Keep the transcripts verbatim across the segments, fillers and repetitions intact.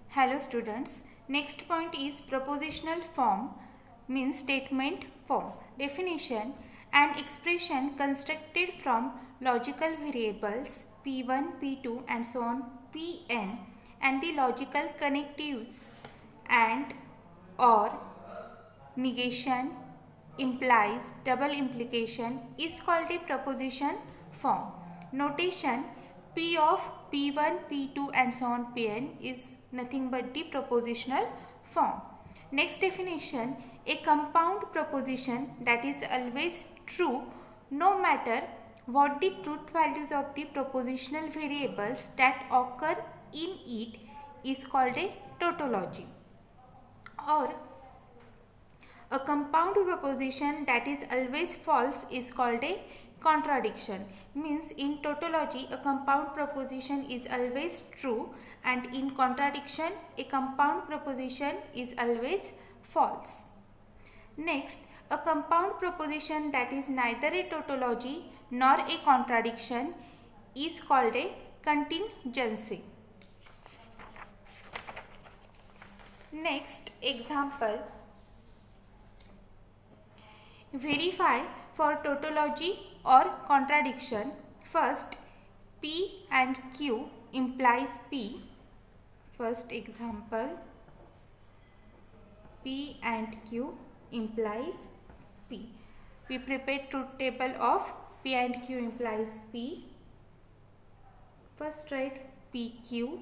Hello students. Next point is propositional form means statement form. Definition: an expression constructed from logical variables P one, P two and so on Pn and the logical connectives and or negation implies double implication is called a proposition form. Notation: P of P one, P two and so on Pn is nothing but the propositional form. Next definition: a compound proposition that is always true no matter what the truth values of the propositional variables that occur in it is called a tautology. Or a compound proposition that is always false is called a contradiction. Means in tautology a compound proposition is always true and in contradiction a compound proposition is always false. Next, a compound proposition that is neither a tautology nor a contradiction is called a contingency. Next example: verify for tautology or contradiction. First, P and Q implies P. First example, P and Q implies P. We prepare truth table of P and Q implies P. First write P Q.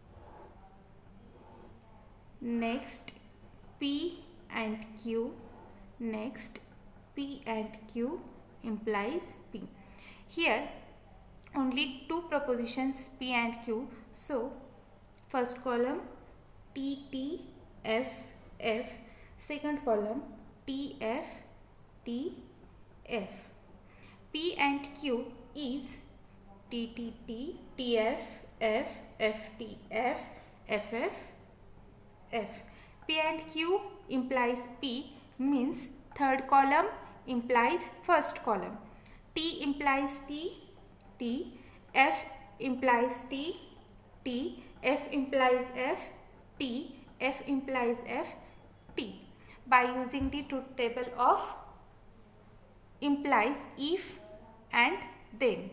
Next P and Q. Next P and Q implies P. Here only two propositions P and Q. So first column T T F F. Second column T F T F. P and Q is T T T, T F F, F T F, F F F. P and Q implies P means third column implies first column. T implies T, T. F implies T, T. F implies F, T. F implies F, T. By using the truth table of implies, if and then.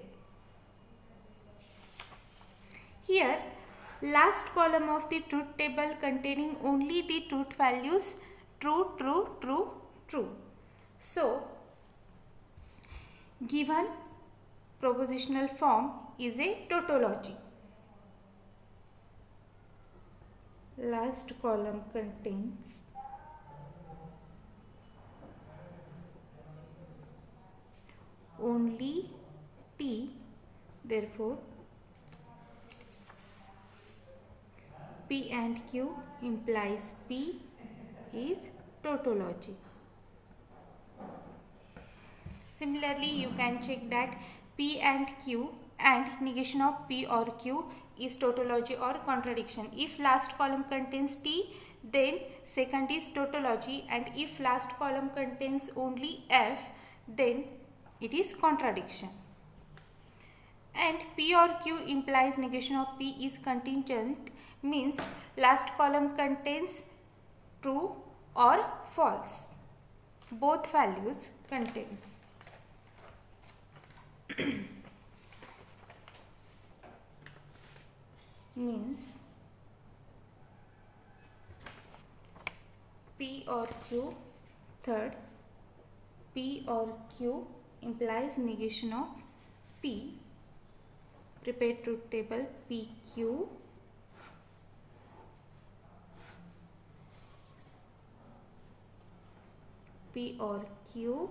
Here last column of the truth table containing only the truth values true, true, true, true. So given propositional form is a tautology. Last column contains only T, therefore P and Q implies P is tautology. Similarly, you can check that P and Q and negation of P or Q is tautology or contradiction. If last column contains T, then second is tautology, and if last column contains only F, then it is contradiction. And P or Q implies negation of P is contingent, means last column contains true or false. Both values contains. Means P or Q, third, P or Q implies negation of P. Prepare truth table P Q. P or Q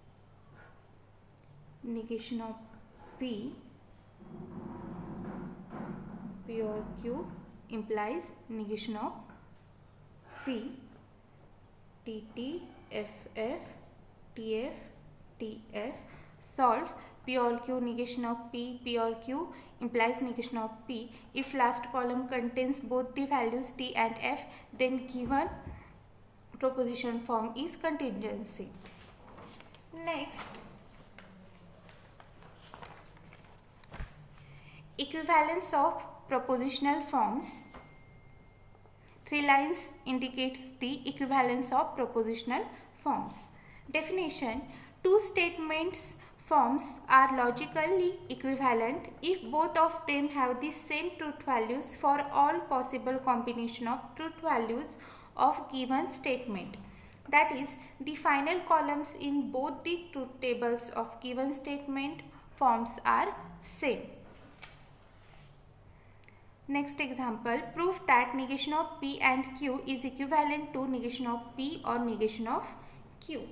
negation of P. P or Q implies negation of P. T T F F, T F T F. Solve P or Q negation of P. P or Q implies negation of P. If last column contains both the values T and F, then given proposition form is contingency. Next, equivalence of propositional forms. Three lines indicates the equivalence of propositional forms. Definition: two statements forms are logically equivalent if both of them have the same truth values for all possible combination of truth values of given statement. That is, the final columns in both the truth tables of given statement forms are same. Next example, prove that negation of P and Q is equivalent to negation of P or negation of Q.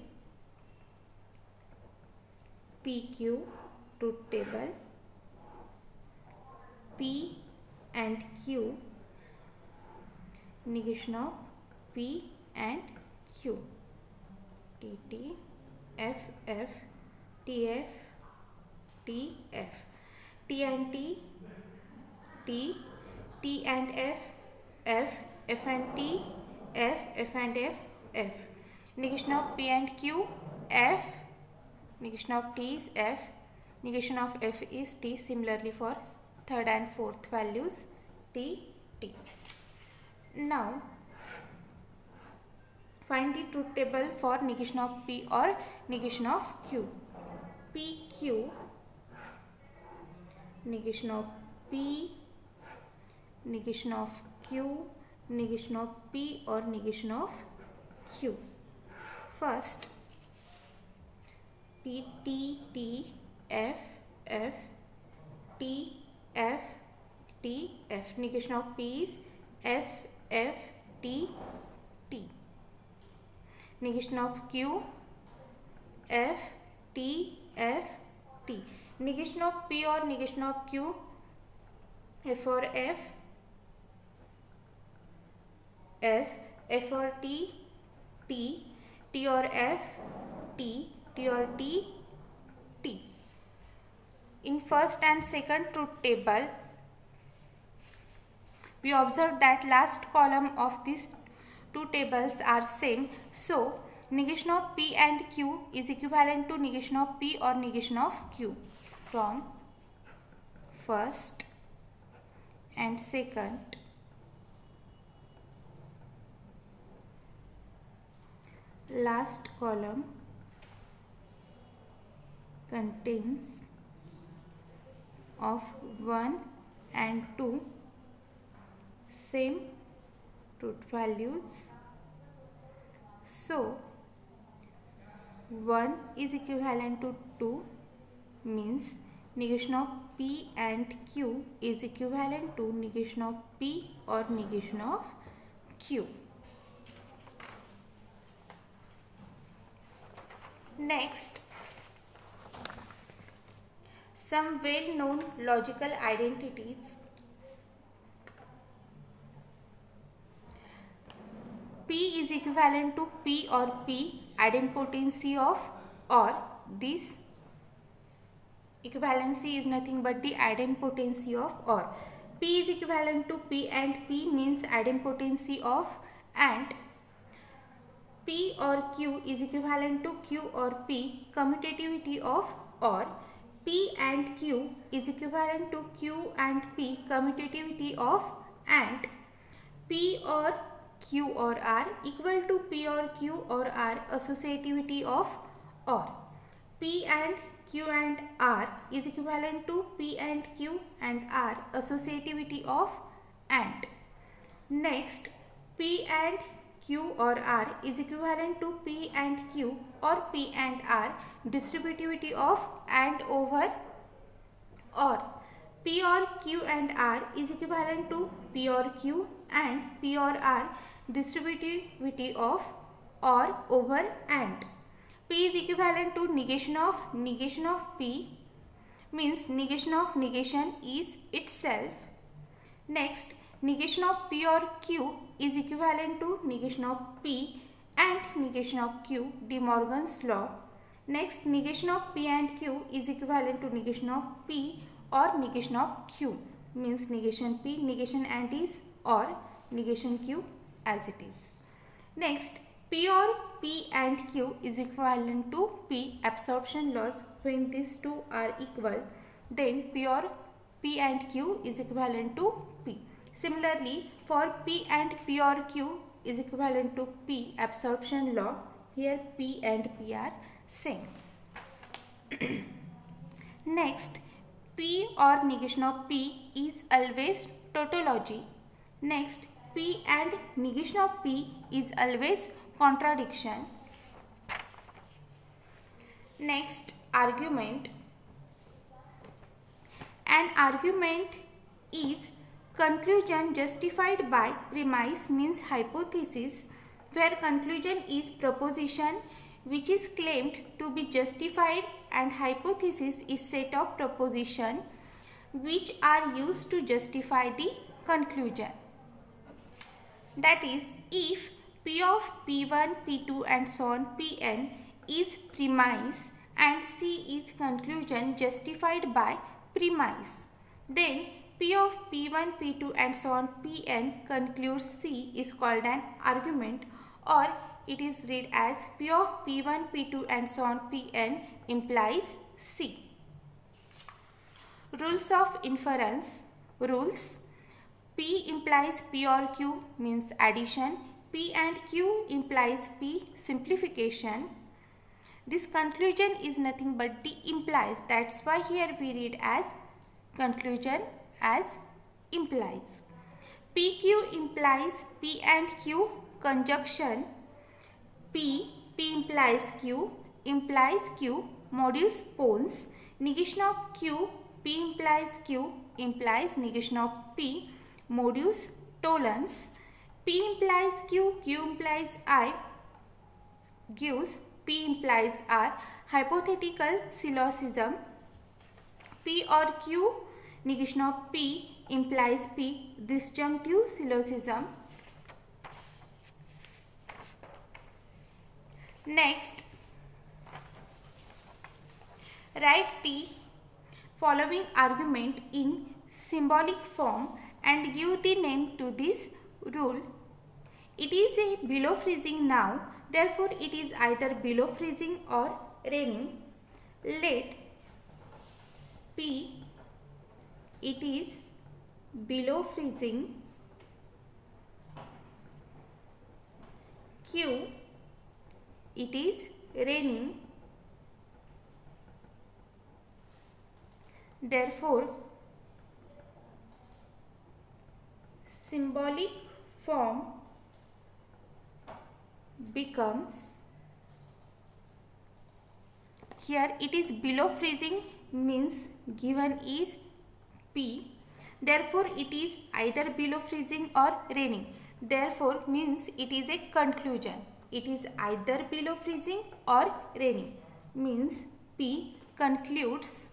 P Q truth table, P and Q, negation of P and Q, T T, F F, T F, T F, T and T, T, T and F, F, F and T, F, F and F, F. Negation of P and Q, F, negation of T is F, negation of F is T. Similarly for third and fourth values, T, T. Now, find the truth table for negation of P or negation of Q. P, Q, negation of P, negation of Q, negation of P or negation of Q. First, P, T, T, F, F, T, F, T, F. Negation of P is F, F, T, T. Negation of Q, F, T, F, T. Negation of P or negation of Q, F or F, F, F or T, T, T or F, T, T or T, T. In first and second truth table, we observe that last column of these two tables are same. So, negation of P and Q is equivalent to negation of P or negation of Q. From first and second, last column contains of one and two same truth values. So, one is equivalent to two means negation of P and Q is equivalent to negation of P or negation of Q. Next, some well-known logical identities. P is equivalent to P or P idempotency of or. This equivalency is nothing but the idempotency of or. P is equivalent to P and P means idempotency of and. P or Q is equivalent to Q or P commutativity of or. P and Q is equivalent to Q and P commutativity of and. P or Q or R equal to P or Q or R associativity of or. P and Q and R is equivalent to P and Q and R associativity of and. Next, P and Q or R is equivalent to P and Q or P and R distributivity of and over or. P or Q and R is equivalent to P or Q and P or R distributivity of or over and. P is equivalent to negation of negation of P means negation of negation is itself. Next, negation of P or Q is equivalent to negation of P and negation of Q, De Morgan's law. Next, negation of P and Q is equivalent to negation of P or negation of Q means negation P, negation and is or negation Q as it is. Next, P or P and Q is equivalent to P absorption laws. When these two are equal, then P or P and Q is equivalent to P. Similarly, for P and P or Q is equivalent to P, absorption law. Here P and P are same. Next, P or negation of P is always tautology. Next, P and negation of P is always contradiction. Next, argument. An argument is conclusion justified by premise, means hypothesis, where conclusion is proposition which is claimed to be justified and hypothesis is set of proposition which are used to justify the conclusion. That is, if P of P one, P two and so on Pn is premise and C is conclusion justified by premise, then P of P one, P two and so on Pn concludes C is called an argument, or it is read as P of P one, P two and so on Pn implies C. Rules of inference. Rules. P implies P or Q means addition. P and Q implies P simplification. This conclusion is nothing but the implies. That's why here we read as conclusion as implies. P Q implies P and Q conjunction. P, P implies Q, implies Q, modus pons. Negation of Q, P implies Q, implies negation of P, modus tollens. P implies Q, Q implies I, gives P implies R, hypothetical syllogism. P or Q, negation of P implies P, disjunctive syllogism. Next, write the following argument in symbolic form and give the name to this rule. It is a below freezing now, therefore it is either below freezing or raining. Let P, it is below freezing. Q, it is raining. Therefore, symbolic form becomes, here it is below freezing means given is P, therefore it is either below freezing or raining, therefore means it is a conclusion. It is either below freezing or raining, means P concludes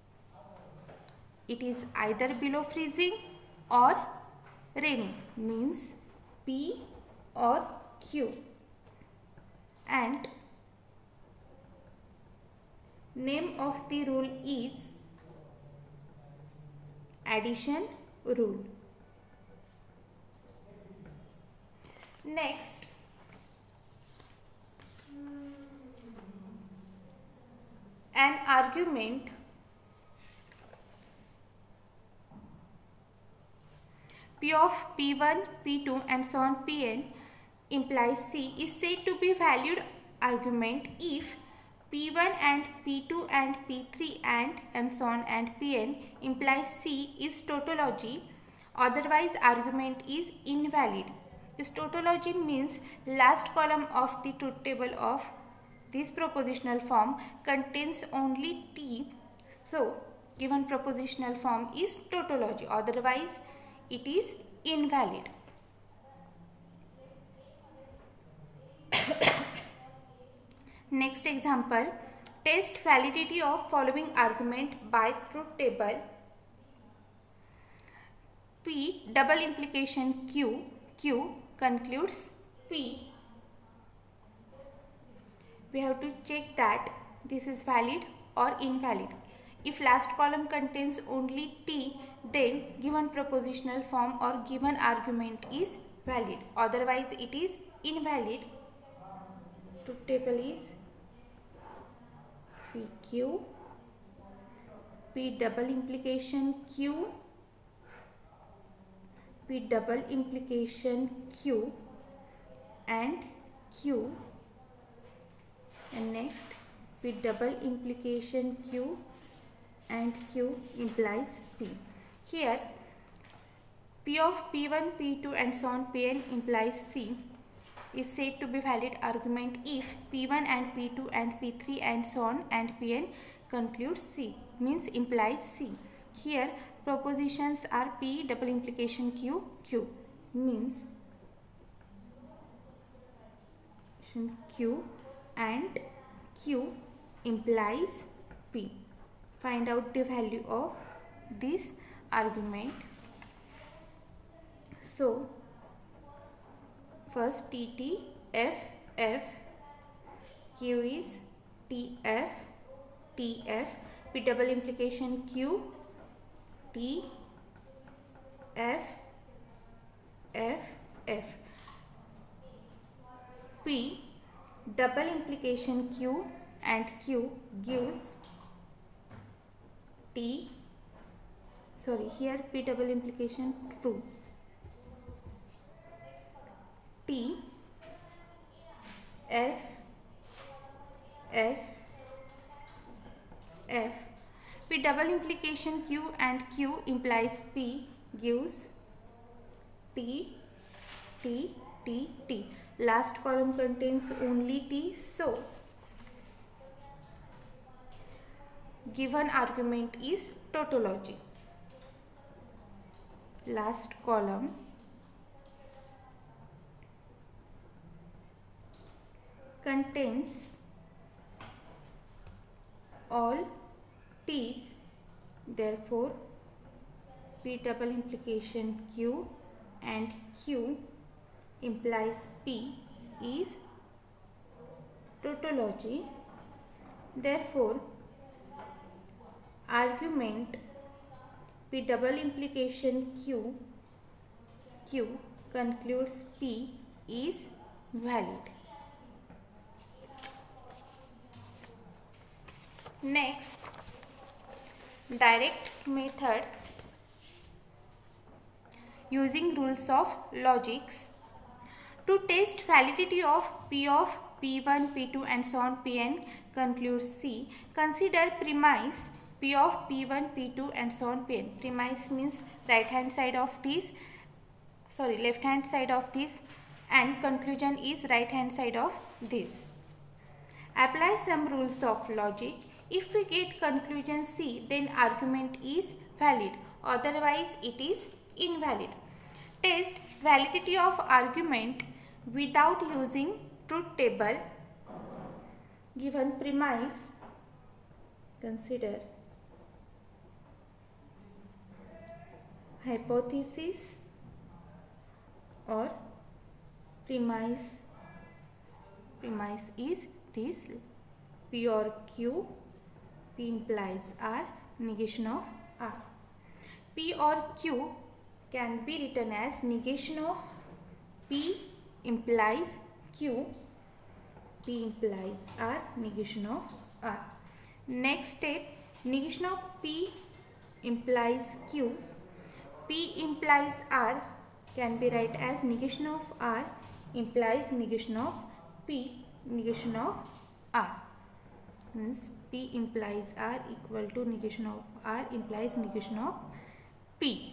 it is either below freezing or raining, means P or Q. And name of the rule is addition rule. Next, an argument P of P one, P two and so on Pn implies C is said to be valid argument if P one and P two and P three and and so on and Pn implies C is tautology, otherwise argument is invalid. This tautology means last column of the truth table of this propositional form contains only T, so given propositional form is tautology, otherwise it is invalid. Next example, test validity of following argument by truth table. P double implication Q, Q concludes P. We have to check that this is valid or invalid. If last column contains only T, then given propositional form or given argument is valid, otherwise it is invalid. Truth table is P Q, P double implication Q, P double implication Q and Q, and next P double implication Q and Q implies P. Here P of P one, P two and so on Pn implies C is said to be valid argument if P one and P two and P three and so on and Pn concludes C, means implies C. Here propositions are P double implication Q, Q means Q and Q implies P. Find out the value of this argument. So first T T F F, Q is T F T F, P double implication Q, T F F F, P double implication Q and Q gives T, sorry here P double implication true, T F F F, P double implication Q and Q implies P gives T T T T. Last column contains only T, so given argument is tautology. Last column contains all T's, therefore P double implication Q and Q implies P is tautology. Therefore argument P double implication Q Q concludes P is valid. Next, direct method using rules of logics. To test validity of P of P one, P two and so on Pn concludes C, consider premise P of P one, P two and so on Pn. Premise means right hand side of this, sorry left hand side of this, and conclusion is right hand side of this. Apply some rules of logic. If we get conclusion C, then argument is valid, otherwise it is invalid. Test validity of argument without using truth table. Given premise, consider hypothesis or premise. Premise is this: P or Q, P implies R, negation of R. P or Q can be written as negation of P implies Q, P implies R, negation of R. Next step, negation of P implies Q, P implies R can be written as negation of R implies negation of P, negation of R. Means P implies R equal to negation of R implies negation of P.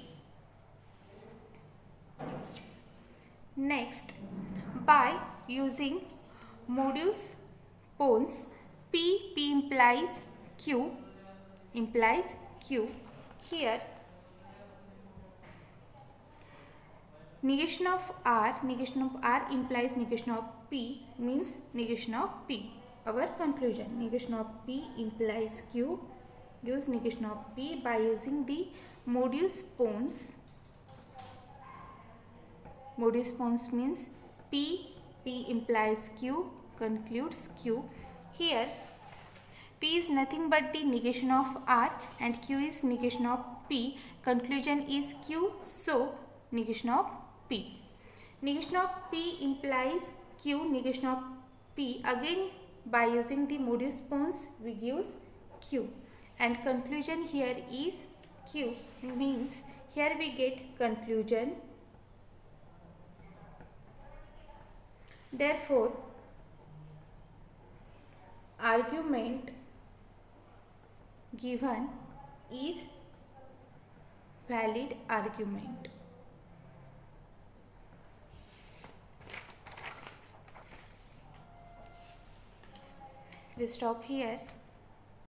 Next, by using modus ponens, P, P implies Q, implies Q. Here, negation of R, negation of R implies negation of P means negation of P. Our conclusion, negation of P implies Q, use negation of P by using the modus ponens. Modus ponens means P, P implies Q, concludes Q. Here P is nothing but the negation of R and Q is negation of P. Conclusion is Q, so negation of P. Negation of P implies Q, negation of P. Again by using the modus ponens we use Q, and conclusion here is Q, means here we get conclusion Therefore, argument given is valid argument. We stop here.